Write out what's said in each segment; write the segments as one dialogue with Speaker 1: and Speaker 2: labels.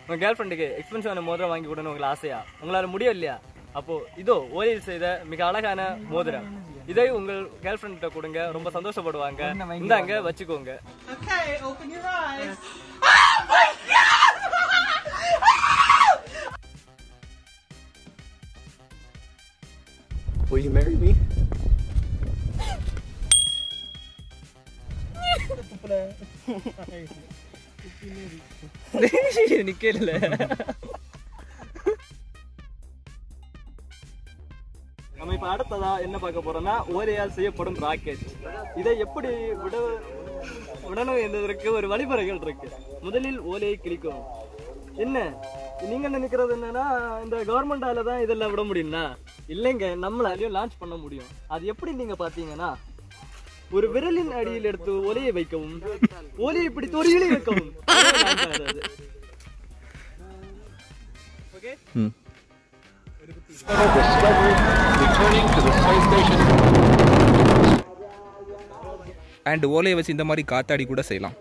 Speaker 1: உங்க கேர்ள் ஃப்ரெண்டுக்கு எக்ஸ்பென்சிவான மோதிரம் வாங்கி கொடுன்னு உங்களுக்கு ஆசையா? உங்களால முடியும் இல்லையா? அப்போ இதோ ஓலையில் செய்த மிக அழகான மோதிரம். இதை உங்கள் கேர்ள் ஃப்ரெண்ட் கொடுங்க, ரொம்ப சந்தோஷப்படுவாங்க. இந்தாங்க வச்சுக்கோங்க.
Speaker 2: Okay, open your eyes.
Speaker 3: Will you marry me?
Speaker 1: நிக்கல. நம்ம இப்ப அடுத்ததா என்ன பார்க்க போறோம்னா ஓலையால் செய்யப்படும் ராக்கெட். இதை எப்படி விடணும் என்பதற்கு ஒரு வழிமுறைகள் இருக்கு. முதலில் ஓலையை கிழிக்கணும். என்ன நீங்க நினைக்கிறது என்னன்னா இந்த கவர்மெண்டால தான் இதெல்லாம் விட முடியும்னா? இல்லைங்க, நம்மளாலையும் லான்ச் பண்ண முடியும். அது எப்படி நீங்க பாத்தீங்கன்னா ஒரு விரலின் அடியில் எடுத்து ஒலையை வைக்கவும், ஒலையை இப்படி தொழிலை வைக்கவும்.
Speaker 4: அண்ட் ஓலையை வச்சு இந்த மாதிரி காத்தாடி கூட செய்யலாம்.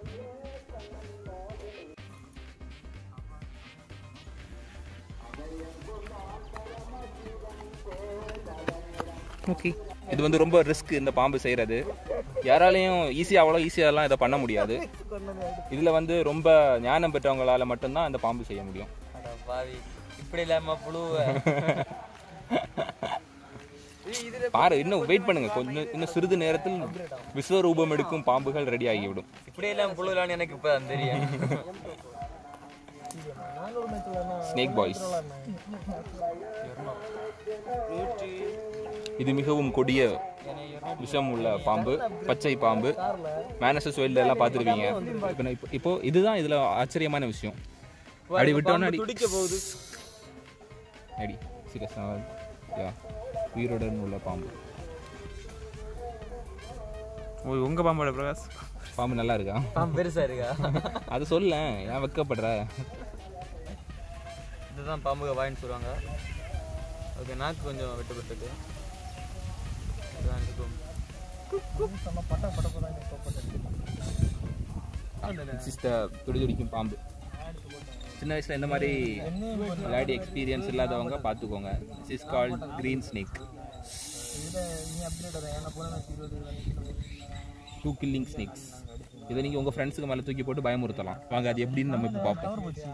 Speaker 4: ஓகே, இது வந்து ரொம்ப ரிஸ்க் இந்த பாம்பு செய்கிறது. யாராலையும் அவ்வளோ ஈஸியாகலாம் இதை பண்ண முடியாது. இதில் வந்து ரொம்ப ஞானம் பெற்றவங்களால மட்டும்தான் இந்த பாம்பு செய்ய முடியும்.
Speaker 1: இப்படி இல்லாம
Speaker 4: பாரு, இன்னும் வெயிட் பண்ணுங்க, கொஞ்சம் இன்னும் சிறிது நேரத்தில் விஸ்வரூபம் எடுக்கும் பாம்புகள் ரெடி ஆகிவிடும்.
Speaker 1: இப்படி எல்லாம் புழுலான்னு எனக்கு இப்ப தெரியும்.
Speaker 4: Snake boys. இது மிகவும் கொடிய விஷம் உள்ள பாம்பு, பச்சை பாம்பு. மேனசஸ் வைல்ட்ல எல்லாம் பார்த்துருவீங்க. இப்போ இதுதான் இதுல ஆச்சரியமான விஷயம். அடி விட்டோன்னா
Speaker 1: துடிக்க போகுது.
Speaker 4: அடி சீரியஸா உயிருடன் உள்ள பாம்பு.
Speaker 3: ஓய், உங்க பாம்போட பிரகாஷ்
Speaker 4: பாம்பு நல்லா இருக்கா?
Speaker 1: பாம்பு பெருசா இருக்கா?
Speaker 4: அது சொல்ல, ஏன் வெக்கப்படுற?
Speaker 1: இதுதான் பாம்புக வாயின்னு சொல்லுவாங்க. ஓகே, நாக்கு கொஞ்சம் வெட்டப்பட்டிருக்கு. இதுதான் இருக்கும்.
Speaker 4: துடிதுடிக்கும் பாம்பு. சின்ன வயசுல இந்த மாதிரி விளையாடி எக்ஸ்பீரியன்ஸ் இல்லாதவங்க பார்த்துக்கோங்க. This is called green snake. 2 killing snakes. இதை நீங்கள் உங்கள் ஃப்ரெண்ட்ஸுக்கு மேலே தூக்கி போட்டு பயமுறுத்தலாம். வாங்க, அது எப்படின்னு நம்ம இப்போ பார்ப்போம்.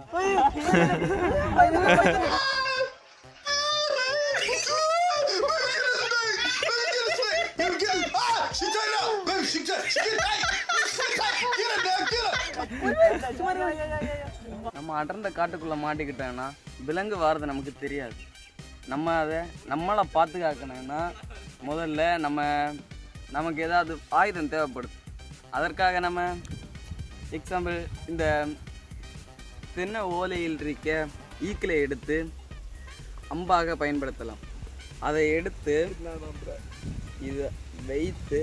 Speaker 5: நம்ம அடர்ந்த காட்டுக்குள்ளே மாட்டிக்கிட்டோன்னா விலங்கு வாரது நமக்கு தெரியாது. நம்ம அதை நம்மளை பாதுகாக்கணும்னா முதல்ல நமக்கு ஏதாவது ஆயுதம் தேவைப்படுது. அதற்காக நம்ம எக்ஸாம்பிள் இந்த தென்னை ஓலையில் இருக்க ஈக்களை எடுத்து அம்பாக பயன்படுத்தலாம். அதை எடுத்து இதை வைத்து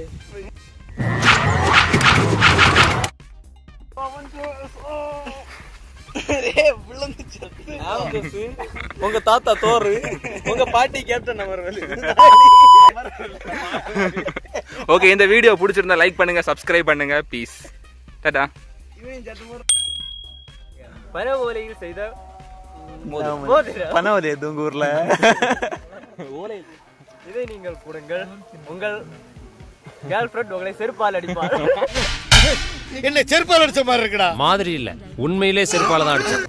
Speaker 1: உங்க தாத்தா தோறு, உங்க பாட்டி கேப்டன் அமர்வேல்.
Speaker 4: ஓகே, இந்த வீடியோ பிடிச்சிருந்தா லைக் பண்ணுங்க, சப்ஸ்கிரைப் பண்ணுங்க. Peace, tata.
Speaker 1: பனை ஓலையில் செய்த
Speaker 3: பனை ஓலை உங்க ஊர்ல
Speaker 1: ஓலை. இதை நீங்கள் கொடுங்கள், உங்கள் கேர்ள் ஃப்ரெண்ட் உங்களை செருப்பால் அடிப்பார்.
Speaker 6: என்ன செருப்பால் அடிச்ச மாதிரி இருக்குடா?
Speaker 7: மாதிரி இல்ல, உண்மையிலே செருப்பால தான் அடிச்சேன்.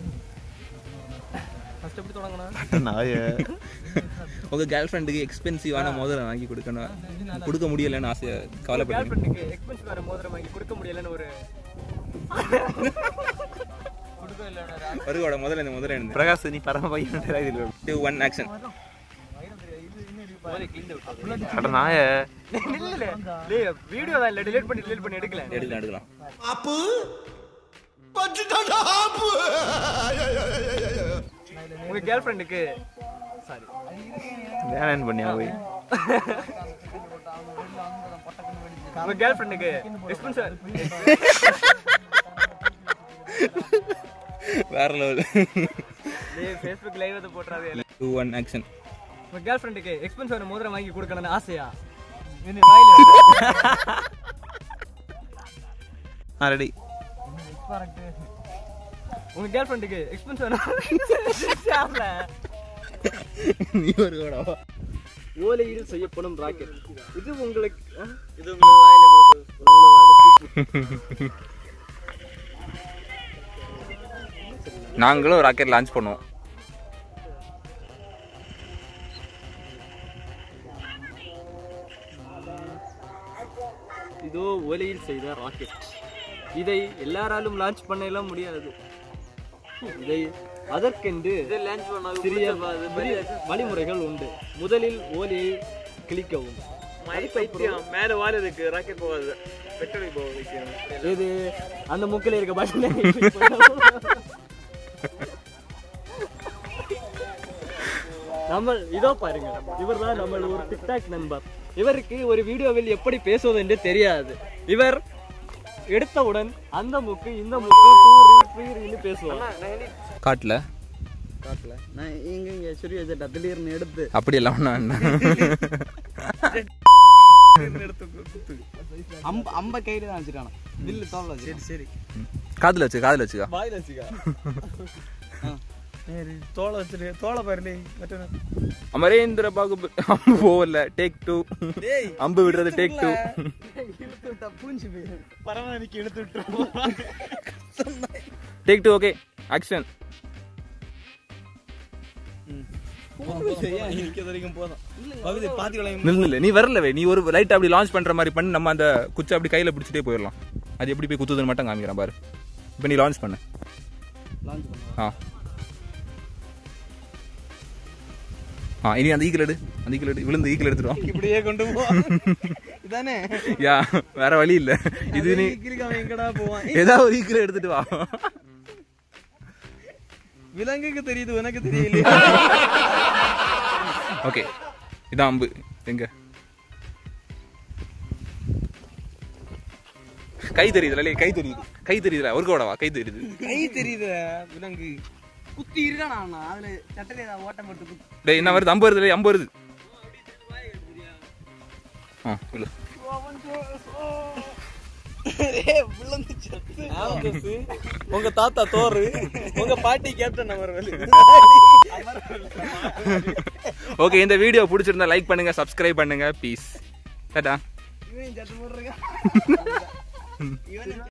Speaker 4: உங்க கேர்ள் ஃப்ரெண்டுக்கு எக்ஸ்பென்சிவான மோதிரம் வாங்கி கொடுக்க முடியலன்னு ஆசையா கவலைப்படுறீங்க.
Speaker 1: எக்ஸ்பென்சிவான மோதிரம் வாங்கி கொடுக்க முடியலன்னு ஒரு
Speaker 4: வருவோட முதல்ல இந்த மோதிரம் என்ன?
Speaker 3: பிரகாஷ், நீ பரம பையன்.
Speaker 4: 2 1 ஆக்ஷன்.
Speaker 1: வீடியோ தான் இல்ல, டிலீட் பண்ணி எடுக்கலாம்.
Speaker 6: ஆப்பு பஞ்சுடா ஆப்பு.
Speaker 1: உங்க கேர்ள் ஃப்ரெண்டுக்கு சாரி
Speaker 3: வேணான்னு பண்ணியா போய்?
Speaker 1: உங்க கேர்ள் ஃப்ரெண்டுக்கு எக்ஸ்பென்சிவ்
Speaker 4: வேற லெவல்.
Speaker 1: Facebook லைவ் அத போட்றாதே.
Speaker 4: 2 1 ஆக்ஷன்.
Speaker 1: உங்க கேர்ள் ஃப்ரெண்டுக்கு எக்ஸ்பென்சிவான மோதிரம் வாங்கி கொடுக்கணும்னு ஆசையா? என்ன வாயில
Speaker 3: ரெடி.
Speaker 1: உங்க கேர்ள் ஃப்ரெண்டுக்கு எக்ஸ்பென்ஸ் வேணும்.
Speaker 3: நீ ஒரு கூடவா?
Speaker 1: ஓலையில் செய்யப்படும் ராக்கெட். இது உங்களுக்கு இது உங்களுக்கு வாயில கொடுக்குது.
Speaker 4: நாங்களும் ராக்கெட் லான்ச் பண்ணுவோம்.
Speaker 1: இதோ ஓலையில் செய்த ராக்கெட். இதை எல்லாராலும் லான்ச் பண்ணலாம் முடியாது. இதை அதற்கென்று சிறிய வழிமுறைகள் உண்டு. முதலில் ஓலையை கிளிக்கவும்.
Speaker 3: மேல வாழதுக்கு ராக்கெட் போகாது, பெட்ரோல் போக.
Speaker 1: இது அந்த முக்கில் இருக்க பட்டன். நம்ம இதோ பாருங்க, இவர் தான் நம்ம ஒரு டிக்டாக் நண்பர். இவருக்கு ஒரு வீடியோவில் எப்படி பேசுவது என்று தெரியாது. இவர் எடுத்தவுடன் அந்த முக்கு இந்த முக்கு பேசுவார்.
Speaker 4: காட்டுல
Speaker 5: நான் இங்க சரி வச்சுட்டா திடீர்னு எடுத்து
Speaker 4: அப்படி எல்லாம்
Speaker 5: அம்ப கையில தான் வச்சிருக்கான வில்லு தோல்ல. சரி சரி
Speaker 4: காதுல வச்சுக்கா.
Speaker 1: வாயில வச்சுக்கா.
Speaker 3: தோலை வச்சிரு, தோலை பாருலே.
Speaker 4: அமரேந்திர பாகுபலி அம்பு போகல. டேக் 2. அம்பு விடுறது டேக் 2.
Speaker 3: பரவாயில்லைக்கு எடுத்து விட்டுருவோம்.
Speaker 4: டேக் 2. Okay, action. நீ வரலவே, நீ ஒரு லைட் அப்படி லான்ச் பண்ற மாதிரி பண்ணி நம்ம அந்த குச்சி அப்படி கையில பிடிச்சிட்டே போயிடலாம். அது எப்படி போய் குத்துதுன்னு மட்டும் காமிக்கிறேன் பாரு. இப்போ நீ லான்ச் பண்ணு. இனி அந்த ஈக்கிள் எடு, விழுந்து ஈக்கிள் எடுத்துருவோம்.
Speaker 3: இப்படியே கொண்டு போ. இதானே
Speaker 4: யா, வேற வழி இல்ல. இது நீ
Speaker 3: எங்கடா போவான்?
Speaker 4: ஏதாவது ஒரு ஈக்கிள் எடுத்துட்டு வா.
Speaker 3: விலங்குக்கு தெரியுது, உனக்கு தெரியல.
Speaker 4: ஓகே, இதான் அம்பு. எங்க கை தெரியுதுல? கை தெரியுதுல? ஒரு கோடவா கை தெரியுது?
Speaker 3: கை தெரியுது. விலங்கு
Speaker 5: குத்தி இருக்கானா அதுல சட்டரை ஓட்டம் போட்டு குத்தி.
Speaker 4: டேய், என்ன வருது? அம்பு வருது. அம்பு வருது. இல்ல
Speaker 3: உங்க தாத்தா தோறு, உங்க பாட்டி கேப்டன் அமர்வேலு.
Speaker 4: ஓகே, இந்த வீடியோ பிடிச்சிருந்தா லைக் பண்ணுங்க, சப்ஸ்கிரைப் பண்ணுங்க. பீஸ். டாடா.